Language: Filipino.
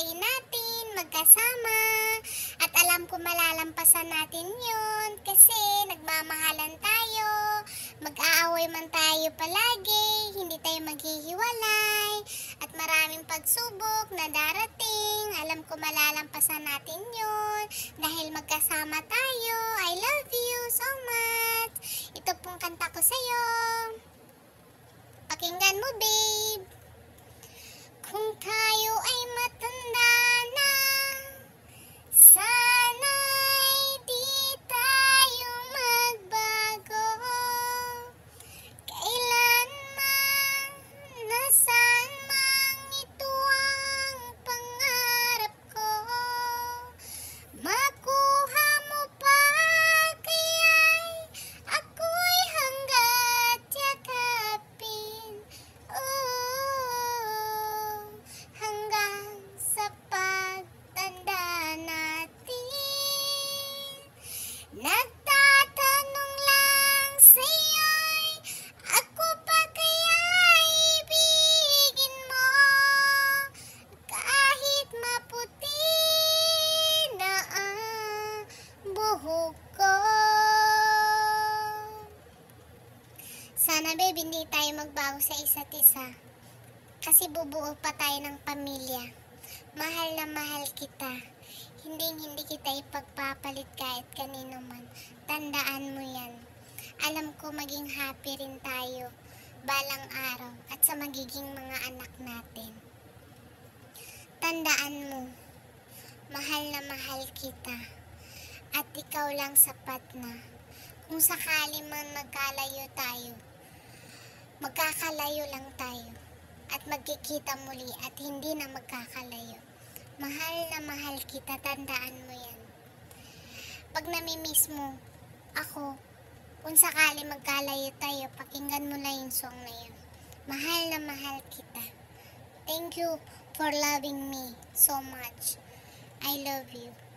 tagumpayin natin magkasama. At alam ko malalampasan natin yun kasi nagmamahalan tayo. Mag-aaway man tayo palagi, hindi tayo maghihiwalay. At maraming pagsubok na darating, alam ko malalampasan natin yun dahil magkasama tayo. I love you so much. Ito pong kanta ko sa'yo. Pakinggan mo, babe. Kung tayo ay matanda na, sana'y di tayo magbago. Kailanman, nasaan mang ito ang pangarap ko. Makuha mo pa, kaya'y ako'y hanggat yakapin. Hanggang sa pagtanda natin. Nagtatanong lang sa'yo'y, ako pa kaya'y ibigin mo? Kahit maputi na ang buhok ko. Sana babe, hindi tayo magbago sa isa't isa. Kasi bubuo pa tayo ng pamilya. Mahal na mahal kita. Hindi kita ipagpapalit kahit kanino man. Tandaan mo yan. Alam ko maging happy rin tayo balang araw at sa magiging mga anak natin. Tandaan mo, mahal na mahal kita. At ikaw lang sapat na. Kung sakali man magkalayo tayo, magkakalayo lang tayo. At magkikita muli at hindi na magkakalayo. Mahal na mahal kita, tandaan mo yan. Pag namimiss mo ako, kung sakali magkalayo tayo, pakinggan mo na yung song na yun. Mahal na mahal kita. Thank you for loving me so much. I love you.